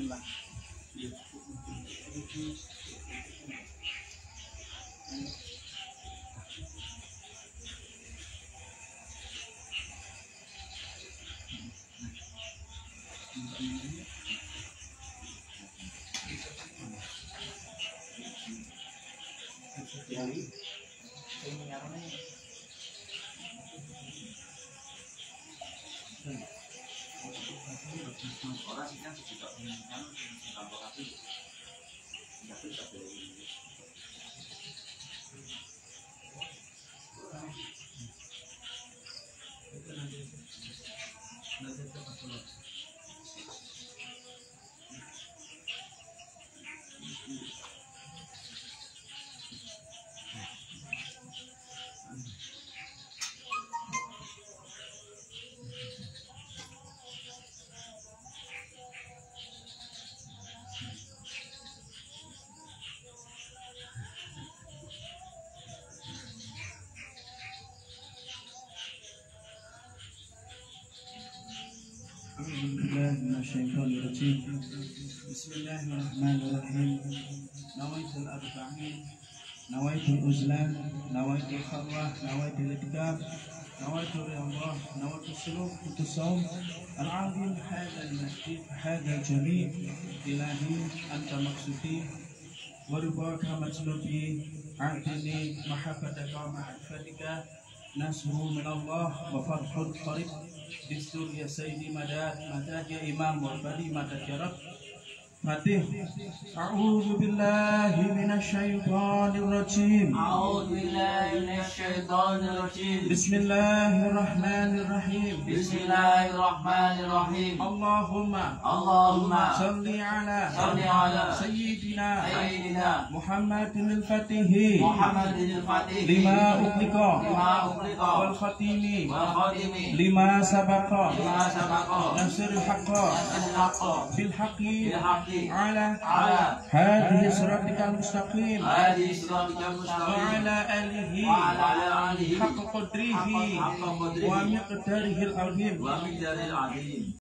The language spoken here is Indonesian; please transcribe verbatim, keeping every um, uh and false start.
Bismillah. Jadi, ini apa nih? Orang sih kan suka menginginkan tambah kaki, nggak bisa beli. بسم الله الرحمن الرحيم. نويت الأربعين، نويت الأزلام، نويت الخروة، نويت الاعتكاف، نويت الرياضة، نويت السلوك، نويت الصوم العظيم هذا المسجد هذا الجميع. إلهي أنت مقصودي ورضاك مطلوبي، أعطني محبتك ومعرفتك، نصر من الله وفتح قريب. Bistur ya Sayyidi madad, madad ya Imam Wabadi, madad ya Rabb. Fatih. A'udzu billahi minasyaitonir rajim. A'udzu billahi minasyaitonir rajim. Bismillahirrahmanirrahim. Bismillahirrahmanirrahim. Allahumma Allahumma salli ala salli ala Sayyidina Sayyidina Muhammadin al-Fatih Muhammadin al-Fatih lima ughliqa lima ughliqa wal khatimi wal khatimi lima sabaqa lima sabaqa nasrul haqqa nasrul haqqa bil haqqi bil haqqi ala ala hadhihi siratikal mustaqim hadhihi siratikal wa mustaqim ala alihi wa ala alihi haqqa qadrihi haqqa qadrihi wa miqdarihi al-azim. wa miqdaril azim.